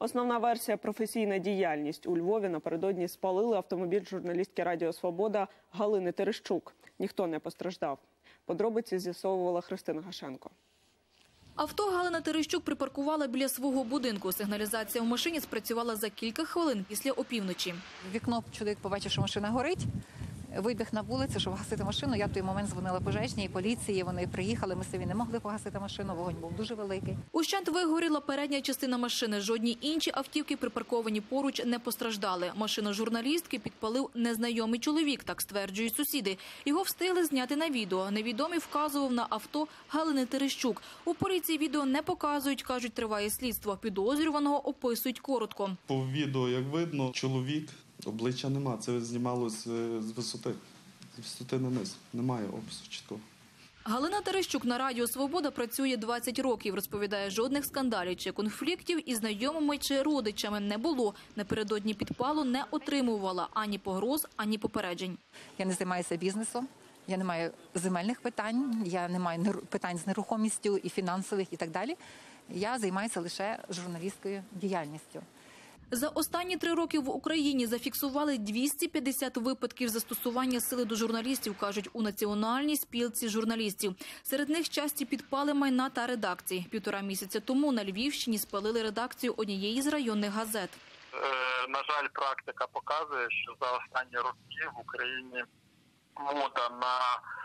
Основна версія – професійна діяльність. У Львові напередодні спалили автомобіль журналістки Радіо Свобода Галини Терещук. Ніхто не постраждав. Подробиці з'ясовувала Христина Гашенко. Авто Галина Терещук припаркувала біля свого будинку. Сигналізація в машині спрацювала за кілька хвилин після опівночі. В вікно чоловік побачив, що машина горить. Вибіг на вулицю, щоб гасити машину. Я в той момент дзвонила пожежній, поліції, вони приїхали, ми самі не могли погасити машину, вогонь був дуже великий. Ущент вигоріла передня частина машини, жодні інші автівки, припарковані поруч, не постраждали. Машину журналістки підпалив незнайомий чоловік, так стверджують сусіди. Його встигли зняти на відео. Невідомий вказував на авто Галини Терещук. У поліції відео не показують, кажуть, триває слідство. Підозрюваного описують коротко. По відео, як видно, чоловік, обличчя нема, це знімалось з висоти. З висоти на низ. Немає опису чіткого. Галина Терещук на Радіо Свобода працює 20 років. Розповідає, жодних скандалів чи конфліктів із знайомими чи родичами не було. Напередодні підпалу не отримувала ані погроз, ані попереджень. Я не займаюся бізнесом, я не маю земельних питань, я не маю питань з нерухомістю і фінансових і так далі. Я займаюся лише журналістською діяльністю. За останні 3 роки в Україні зафіксували 250 випадків застосування сили до журналістів, кажуть у Національній спілці журналістів. Серед них часті підпали майна та редакції. 1,5 місяця тому на Львівщині спалили редакцію однієї з районних газет. На жаль, практика показує, що за останні роки в Україні мода на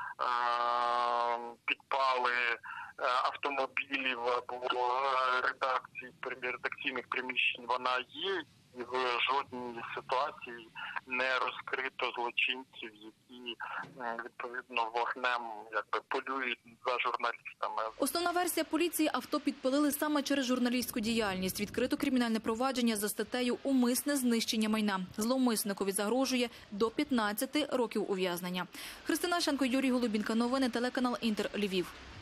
підпали автомобілів або редакційних приміщень вона є, і в жодній ситуації не розкрито злочинців, які відповідно вогнем полюють за журналістами. Основна версія поліції – авто підпалили саме через журналістську діяльність. Відкрито кримінальне провадження за статтею «Умисне знищення майна». Зловмисникові загрожує до 15 років ув'язнення. Христина Гашенко, Юрій Голубінка. Новини телеканал Інтер, Львів.